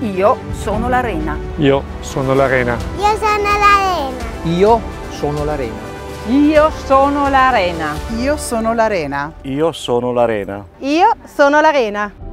Io sono l'arena. Io sono l'arena. Io sono l'arena. Io sono l'arena. Io sono l'arena. Io sono l'arena. Io sono l'arena. Io sono l'arena.